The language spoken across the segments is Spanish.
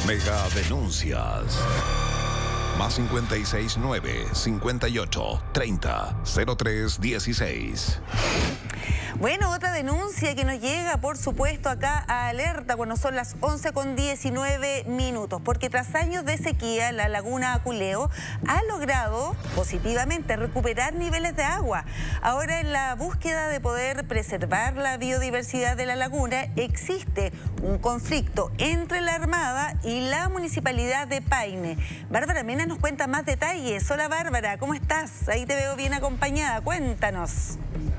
Mega Denuncias. Más 569-58-30-03-16. Bueno, otra denuncia que nos llega, por supuesto, acá a Alerta cuando son las 11:19, porque tras años de sequía, la laguna Aculeo ha logrado positivamente recuperar niveles de agua. Ahora, en la búsqueda de poder preservar la biodiversidad de la laguna, existe un conflicto entre la Armada y la Municipalidad de Paine. Bárbara Mena nos cuenta más detalles. Hola Bárbara, ¿cómo estás? Ahí te veo bien acompañada, cuéntanos.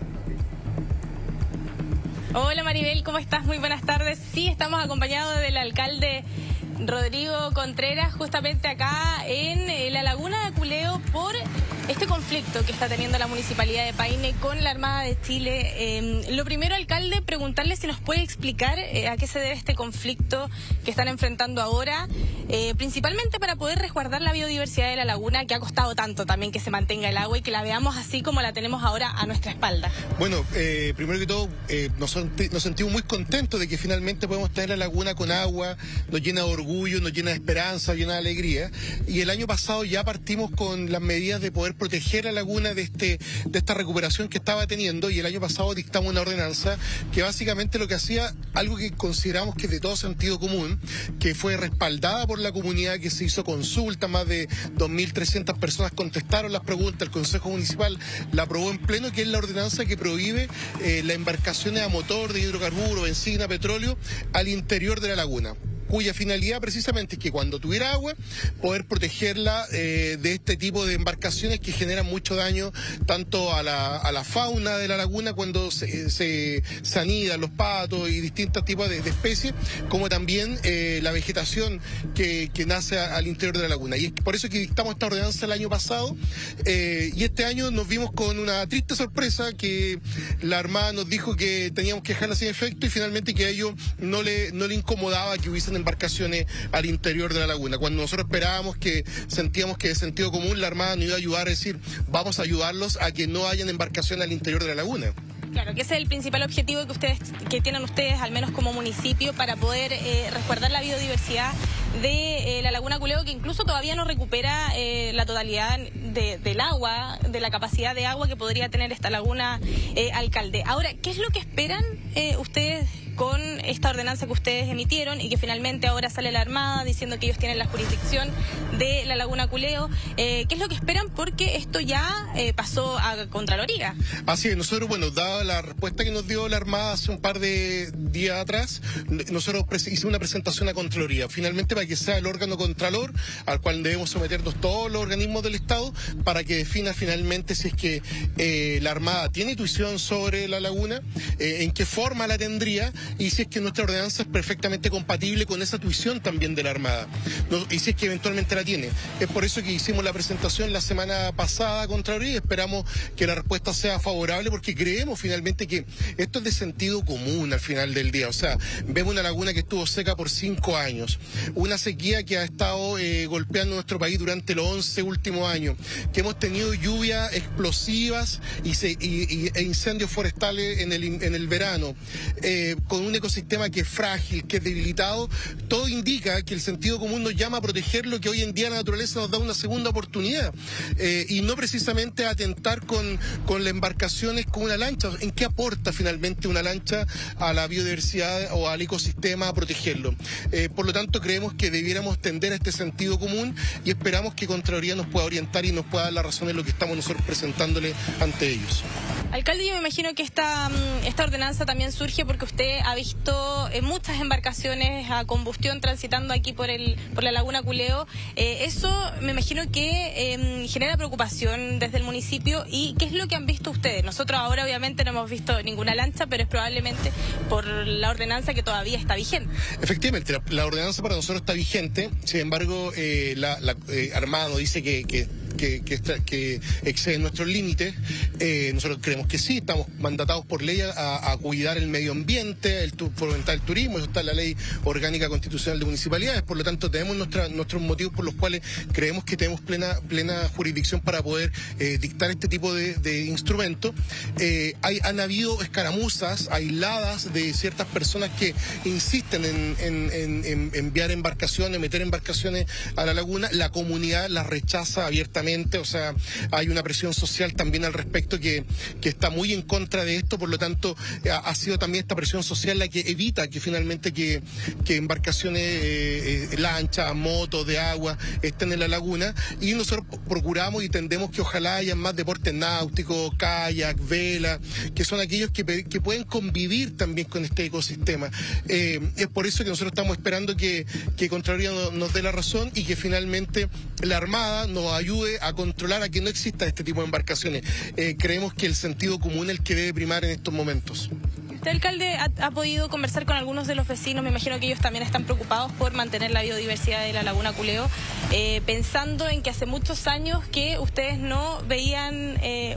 Hola Maribel, ¿cómo estás? Muy buenas tardes. Sí, estamos acompañados del alcalde Rodrigo Contreras, justamente acá en la laguna de Aculeo, por este conflicto que está teniendo la Municipalidad de Paine con la Armada de Chile. Lo primero, alcalde, preguntarle si nos puede explicar a qué se debe este conflicto que están enfrentando ahora, principalmente para poder resguardar la biodiversidad de la laguna, que ha costado tanto también que se mantenga el agua y que la veamos así como la tenemos ahora a nuestra espalda. Bueno, primero que todo, nos sentimos muy contentos de que finalmente podemos tener la laguna con agua. Nos llena de orgullo, nos llena de esperanza, llena de alegría. Y el año pasado ya partimos con las medidas de poder proteger la laguna de esta recuperación que estaba teniendo, y el año pasado dictamos una ordenanza que básicamente lo que hacía, algo que consideramos que es de todo sentido común, que fue respaldada por la comunidad, que se hizo consulta, más de 2.300 personas contestaron las preguntas, el Consejo Municipal la aprobó en pleno, que es la ordenanza que prohíbe las embarcaciones a motor de hidrocarburos, benzina, petróleo al interior de la laguna, cuya finalidad precisamente es que cuando tuviera agua, poder protegerla de este tipo de embarcaciones que generan mucho daño tanto a la fauna de la laguna cuando se anidan los patos y distintos tipos de especies, como también la vegetación que nace al interior de la laguna. Y es por eso que dictamos esta ordenanza el año pasado, y este año nos vimos con una triste sorpresa, que la Armada nos dijo que teníamos que dejarla sin efecto, y finalmente que a ellos no le incomodaba que hubiesen embarcaciones al interior de la laguna. Cuando nosotros esperábamos, que sentíamos que de sentido común la Armada nos iba a ayudar, a decir, vamos a ayudarlos a que no hayan embarcaciones al interior de la laguna. Claro, que ese es el principal objetivo que tienen ustedes, al menos como municipio, para poder resguardar la biodiversidad de la laguna Aculeo, que incluso todavía no recupera la totalidad del agua, de la capacidad de agua que podría tener esta laguna, alcalde. Ahora, ¿qué es lo que esperan ustedes con esta ordenanza que ustedes emitieron y que finalmente ahora sale la Armada diciendo que ellos tienen la jurisdicción de la laguna Aculeo? ¿Qué es lo que esperan? Porque esto ya pasó a Contraloría. Así es, nosotros, bueno, dada la respuesta que nos dio la Armada hace un par de días atrás, nosotros hicimos una presentación a Contraloría, finalmente para que sea el órgano contralor al cual debemos someternos todos los organismos del Estado, para que defina finalmente si es que la Armada tiene tuición sobre la laguna, en qué forma la tendría, y si es que nuestra ordenanza es perfectamente compatible con esa tuición también de la Armada, y si es que eventualmente la tiene. Es por eso que hicimos la presentación la semana pasada a Contraloría, y esperamos que la respuesta sea favorable, porque creemos finalmente que esto es de sentido común al final del día. O sea, vemos una laguna que estuvo seca por 5 años, una sequía que ha estado golpeando nuestro país durante los 11 últimos años, que hemos tenido lluvias explosivas e incendios forestales en el verano, con un ecosistema que es frágil, que es debilitado. Todo indica que el sentido común nos llama a proteger lo que hoy en día la naturaleza nos da una segunda oportunidad, y no precisamente a atentar con las embarcaciones con una lancha. ¿En qué aporta finalmente una lancha a la biodiversidad o al ecosistema a protegerlo? Por lo tanto, creemos que debiéramos tender a este sentido común, y esperamos que Contraloría nos pueda orientar y nos pueda dar la razón en lo que estamos nosotros presentándole ante ellos. Alcalde, yo me imagino que esta ordenanza también surge porque usted ha visto muchas embarcaciones a combustión transitando aquí por la laguna Aculeo. Eso me imagino que genera preocupación desde el municipio. ¿Y qué es lo que han visto ustedes? Nosotros ahora obviamente no hemos visto ninguna lancha, pero es probablemente por la ordenanza que todavía está vigente. Efectivamente, la ordenanza para nosotros está vigente. Sin embargo, la Armada nos dice que que exceden nuestros límites. Nosotros creemos que sí, estamos mandatados por ley a cuidar el medio ambiente, fomentar el turismo, eso está en la Ley Orgánica Constitucional de Municipalidades, por lo tanto tenemos nuestros motivos por los cuales creemos que tenemos plena jurisdicción para poder dictar este tipo de instrumentos. Han habido escaramuzas aisladas de ciertas personas que insisten en enviar embarcaciones, meter embarcaciones a la laguna. La comunidad las rechaza abiertamente, o sea, hay una presión social también al respecto que está muy en contra de esto, por lo tanto ha sido también esta presión social la que evita que finalmente que embarcaciones, lanchas, motos de agua estén en la laguna, y nosotros procuramos y tendemos que ojalá haya más deportes náuticos, kayak, vela, que son aquellos que pueden convivir también con este ecosistema. Es por eso que nosotros estamos esperando que Contraloría nos dé la razón y que finalmente la Armada nos ayude a controlar a que no exista este tipo de embarcaciones. Creemos que el sentido común es el que debe primar en estos momentos. ¿Usted, alcalde, ha podido conversar con algunos de los vecinos? Me imagino que ellos también están preocupados por mantener la biodiversidad de la Laguna Culeo, pensando en que hace muchos años que ustedes no veían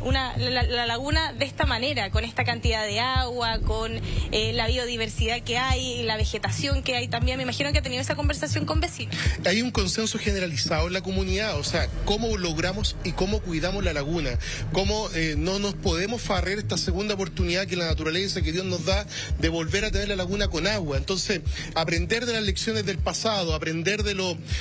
la laguna de esta manera, con esta cantidad de agua, con la biodiversidad que hay y la vegetación que hay también. Me imagino que ha tenido esa conversación con vecinos. Hay un consenso generalizado en la comunidad, o sea, cómo logramos y cómo cuidamos la laguna, cómo no nos podemos farrer esta segunda oportunidad que la naturaleza, que Dios nos da, de volver a tener la laguna con agua. Entonces, aprender de las lecciones del pasado, aprender de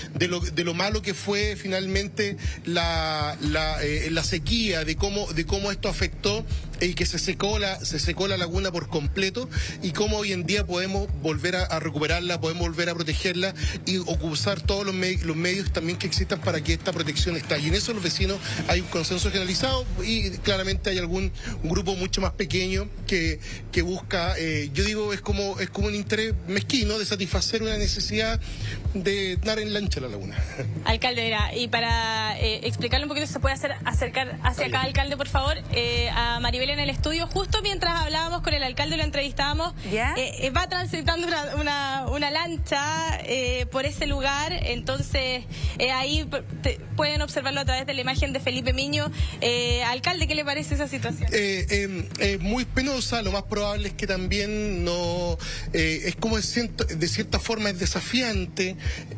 lo malo que fue finalmente la sequía, de cómo esto afectó y que se secó la laguna por completo, y cómo hoy en día podemos volver a recuperarla, podemos volver a protegerla y usar todos los medios también que existan para que esta protección esté. Y en eso los vecinos hay un consenso generalizado, y claramente hay algún grupo mucho más pequeño que busca, yo digo, es como un interés mezquino de satisfacer una necesidad de dar en lancha a la laguna. Alcalde, y para explicarle un poquito, se puede acercar hacia acá, alcalde, por favor, a Maribel en el estudio. Justo mientras hablábamos con el alcalde, lo entrevistábamos, va transitando una lancha por ese lugar, entonces ahí pueden observarlo a través de la imagen de Felipe Miño. Alcalde, ¿qué le parece esa situación? Muy penosa, lo más probable es que también no, es como de cierta forma es desafiante,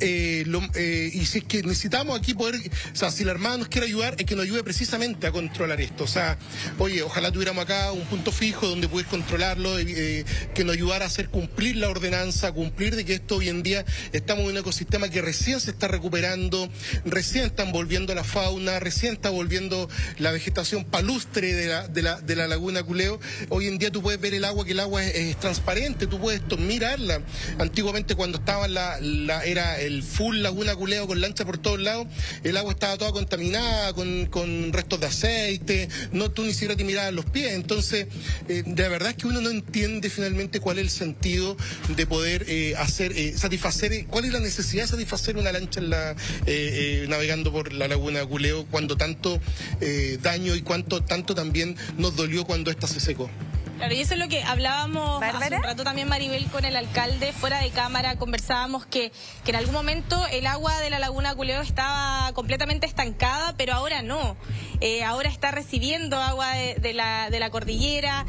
y si es que necesitamos aquí poder, o sea, si la Armada nos quiere ayudar, es que nos ayude precisamente a controlar esto. O sea, oye, ojalá tuviéramos acá un punto fijo donde poder controlarlo, que nos ayudara a hacer cumplir la ordenanza, cumplir de que esto hoy en día estamos en un ecosistema que recién se está recuperando, recién están volviendo la fauna, recién está volviendo la vegetación palustre de la Laguna Culeo. Hoy en día tú puedes ver el agua, que el agua es transparente, tú puedes mirarla. Antiguamente, cuando estaba era el full Laguna Culeo con lancha por todos lados, el agua estaba toda contaminada con restos de aceite, tú ni siquiera te mirabas los pies. Entonces, de verdad es que uno no entiende finalmente cuál es el sentido de poder satisfacer, cuál es la necesidad de satisfacer una lancha navegando por la Laguna Culeo, cuando tanto daño y tanto también nos dolió cuando esta se secó. Claro, y eso es lo que hablábamos hace un rato también, Maribel, con el alcalde, fuera de cámara, conversábamos que en algún momento el agua de la Laguna Culeo estaba completamente estancada, pero ahora no. Ahora está recibiendo agua de la cordillera,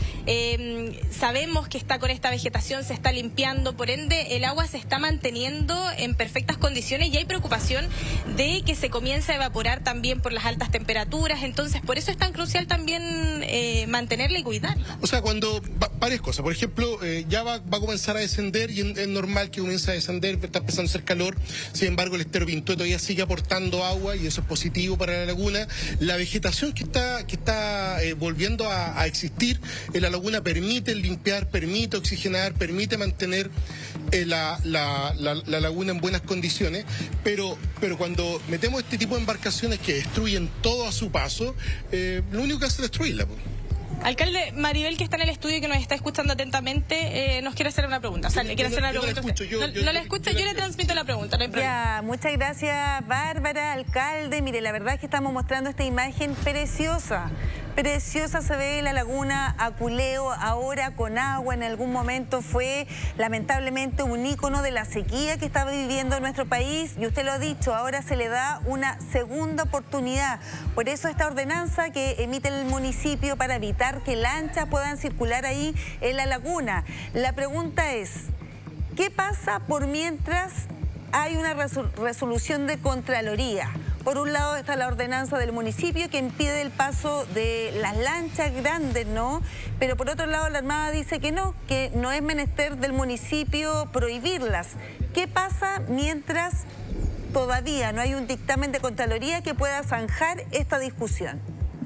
sabemos que está con esta vegetación, se está limpiando, por ende el agua se está manteniendo en perfectas condiciones, y hay preocupación de que se comience a evaporar también por las altas temperaturas. Entonces, por eso es tan crucial también mantenerla y cuidarla. O sea, varias cosas. Por ejemplo, ya va a comenzar a descender, y es normal que comience a descender, está empezando a hacer calor. Sin embargo, el estero Pinto todavía sigue aportando agua, y eso es positivo para la laguna. La vegetación que está volviendo a existir en la laguna permite limpiar, permite oxigenar, permite mantener la laguna en buenas condiciones, pero cuando metemos este tipo de embarcaciones que destruyen todo a su paso, lo único que hace es destruirla. Alcalde, Maribel, que está en el estudio y que nos está escuchando atentamente, nos quiere hacer una pregunta. O sea, le quiere hacer una pregunta. No la escucho, yo le transmito la pregunta, no hay problema. Ya, muchas gracias, Bárbara, alcalde. Mire, la verdad es que estamos mostrando esta imagen preciosa Preciosa se ve la laguna Aculeo ahora con agua. En algún momento fue lamentablemente un ícono de la sequía que estaba viviendo nuestro país y usted lo ha dicho, ahora se le da una segunda oportunidad. Por eso esta ordenanza que emite el municipio para evitar que lanchas puedan circular ahí en la laguna. La pregunta es, ¿qué pasa por mientras hay una resolución de Contraloría? Por un lado está la ordenanza del municipio que impide el paso de las lanchas grandes, ¿no? Pero por otro lado la Armada dice que no es menester del municipio prohibirlas. ¿Qué pasa mientras todavía no hay un dictamen de Contraloría que pueda zanjar esta discusión?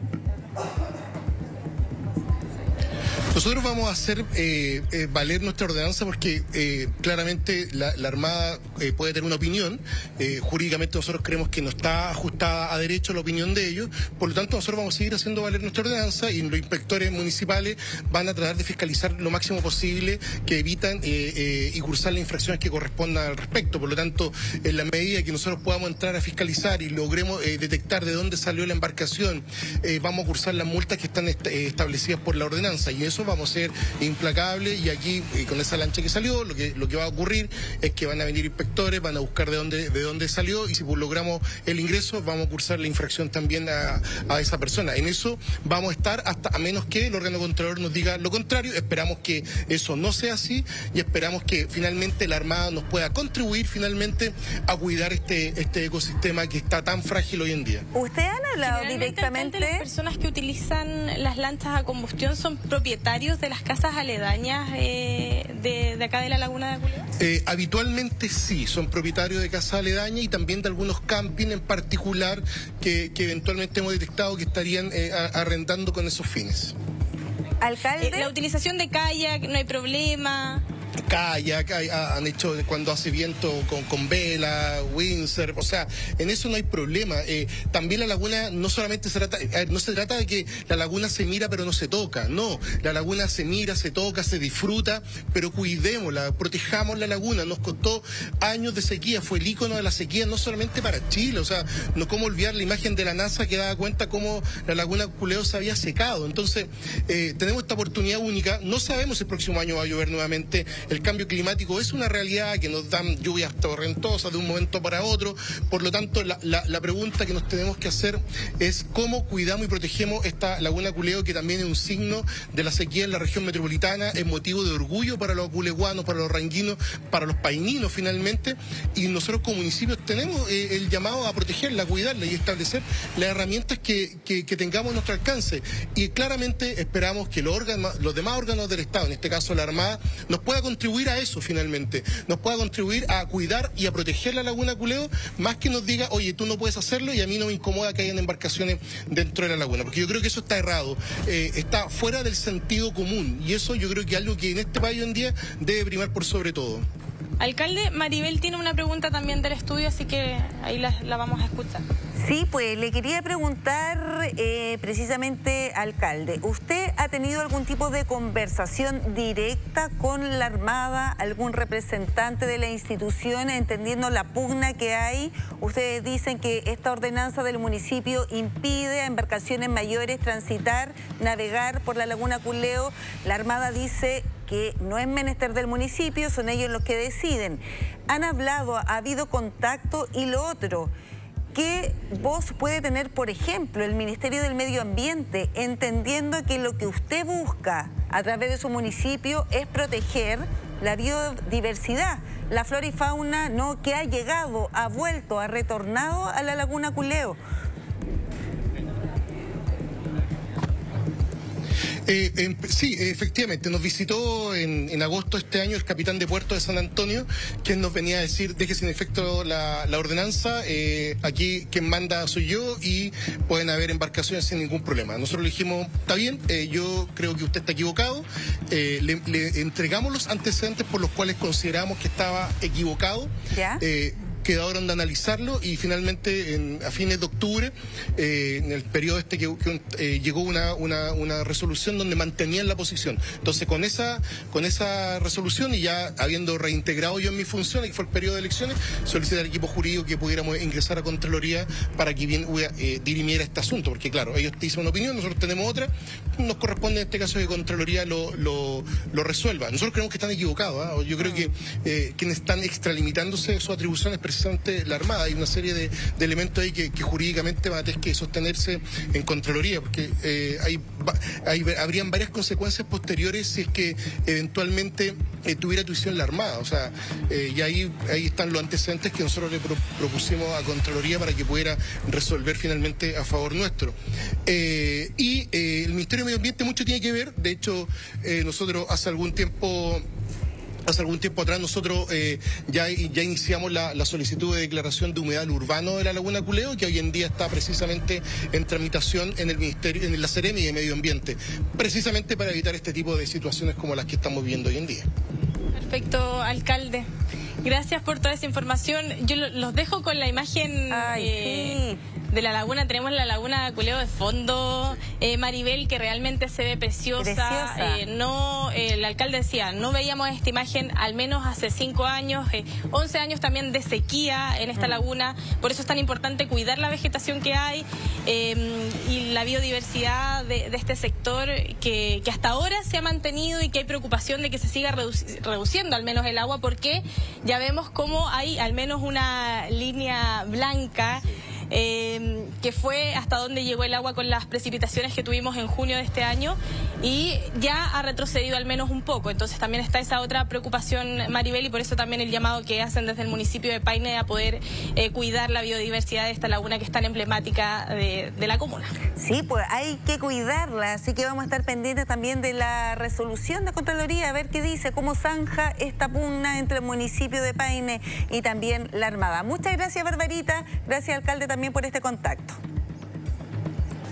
Nosotros vamos a hacer valer nuestra ordenanza porque claramente la Armada puede tener una opinión. Jurídicamente nosotros creemos que no está ajustada a derecho la opinión de ellos. Por lo tanto, nosotros vamos a seguir haciendo valer nuestra ordenanza y los inspectores municipales van a tratar de fiscalizar lo máximo posible que evitan y cursar las infracciones que correspondan al respecto. Por lo tanto, en la medida que nosotros podamos entrar a fiscalizar y logremos detectar de dónde salió la embarcación, vamos a cursar las multas que están establecidas por la ordenanza y eso vamos a ser implacables y aquí con esa lancha que salió lo que va a ocurrir es que van a venir inspectores, van a buscar de dónde salió y si logramos el ingreso vamos a cursar la infracción también a esa persona. En eso vamos a estar hasta a menos que el órgano controlador nos diga lo contrario. Esperamos que eso no sea así y esperamos que finalmente la Armada nos pueda contribuir finalmente a cuidar este ecosistema que está tan frágil hoy en día. ¿Usted han hablado directamente? Las personas que utilizan las lanchas a combustión son propietarios de las casas aledañas de acá de la laguna de Aculeo? Habitualmente sí, son propietarios de casas aledañas y también de algunos campings en particular que eventualmente hemos detectado que estarían arrendando con esos fines. ¿Alcalde? La utilización de kayak, no hay problema. Kayak, han hecho cuando hace viento con vela, windsurf, o sea, en eso no hay problema. También la laguna no solamente no se trata de que la laguna se mira pero no se toca, no, la laguna se mira, se toca, se disfruta, pero cuidémosla, protejamos la laguna. Nos costó años de sequía, fue el ícono de la sequía no solamente para Chile, o sea, no cómo olvidar la imagen de la NASA que daba cuenta cómo la laguna Aculeo se había secado. Entonces, tenemos esta oportunidad única, no sabemos si el próximo año va a llover nuevamente. El cambio climático es una realidad que nos dan lluvias torrentosas de un momento para otro. Por lo tanto, la pregunta que nos tenemos que hacer es cómo cuidamos y protegemos esta laguna Aculeo, que también es un signo de la sequía en la región metropolitana, es motivo de orgullo para los aculeguanos, para los ranguinos, para los paininos finalmente. Y nosotros como municipios tenemos el llamado a protegerla, a cuidarla y establecer las herramientas que tengamos a nuestro alcance. Y claramente esperamos que los demás órganos del Estado, en este caso la Armada, nos pueda contribuir a eso finalmente, nos pueda contribuir a cuidar y a proteger la laguna Aculeo, más que nos diga, oye, tú no puedes hacerlo y a mí no me incomoda que hayan embarcaciones dentro de la laguna, porque yo creo que eso está errado, está fuera del sentido común y eso yo creo que es algo que en este país hoy en día debe primar por sobre todo. Alcalde, Maribel tiene una pregunta también del estudio, así que ahí la vamos a escuchar. Sí, pues le quería preguntar precisamente, alcalde, ¿usted ha tenido algún tipo de conversación directa con la Armada, algún representante de la institución, entendiendo la pugna que hay? Ustedes dicen que esta ordenanza del municipio impide a embarcaciones mayores transitar, navegar por la laguna Aculeo. La Armada dice que no es menester del municipio, son ellos los que deciden. ¿Han hablado, ha habido contacto? Y lo otro, ¿qué voz puede tener, por ejemplo, el Ministerio del Medio Ambiente, entendiendo que lo que usted busca a través de su municipio es proteger la biodiversidad, la flora y fauna, ¿no?, que ha llegado, ha vuelto, ha retornado a la laguna Aculeo? Sí, efectivamente, nos visitó en agosto de este año el capitán de puerto de San Antonio, quien nos venía a decir, deje sin efecto la ordenanza, aquí quien manda soy yo y pueden haber embarcaciones sin ningún problema. Nosotros le dijimos, está bien, yo creo que usted está equivocado, le entregamos los antecedentes por los cuales consideramos que estaba equivocado. ¿Ya? queda ahora de analizarlo y finalmente a fines de octubre, en el periodo llegó una resolución donde mantenían la posición. Entonces con esa resolución y ya habiendo reintegrado yo en mi función, que fue el periodo de elecciones, solicité al equipo jurídico que pudiéramos ingresar a Contraloría para que bien dirimiera este asunto, porque claro, ellos te dicen una opinión, nosotros tenemos otra, nos corresponde en este caso que Contraloría lo resuelva. Nosotros creemos que están equivocados, yo creo que quienes están extralimitándose de sus atribuciones es precisamente la Armada. Hay una serie de elementos ahí que jurídicamente van a tener que sostenerse en Contraloría, porque habrían varias consecuencias posteriores si es que eventualmente tuviera tuición la Armada. O sea, y ahí están los antecedentes que nosotros le propusimos a Contraloría para que pudiera resolver finalmente a favor nuestro. El Ministerio de Medio Ambiente mucho tiene que ver. De hecho, nosotros hace algún tiempo atrás nosotros ya iniciamos la solicitud de declaración de humedal urbano de la Laguna Culeo, que hoy en día está precisamente en tramitación en el Ministerio, en la Seremi de Medio Ambiente, precisamente para evitar este tipo de situaciones como las que estamos viendo hoy en día. Perfecto, alcalde. Gracias por toda esa información. Yo los dejo con la imagen de la laguna. Tenemos la Laguna Culeo de fondo, Maribel, que realmente se ve preciosa. El alcalde decía, no veíamos esta imagen al menos hace 5 años, 11 años también de sequía en esta laguna. Por eso es tan importante cuidar la vegetación que hay y la biodiversidad de este sector que hasta ahora se ha mantenido y que hay preocupación de que se siga reduciendo al menos el agua, porque ya vemos cómo hay al menos una línea blanca que fue hasta donde llegó el agua con las precipitaciones que tuvimos en junio de este año, y ya ha retrocedido al menos un poco. Entonces también está esa otra preocupación, Maribel, y por eso también el llamado que hacen desde el municipio de Paine a poder cuidar la biodiversidad de esta laguna que es tan emblemática de la comuna. Sí, pues hay que cuidarla, así que vamos a estar pendientes también de la resolución de Contraloría, a ver qué dice, cómo zanja esta pugna entre el municipio de Paine y también la Armada. Muchas gracias, Barbarita, gracias, alcalde, también por este contacto.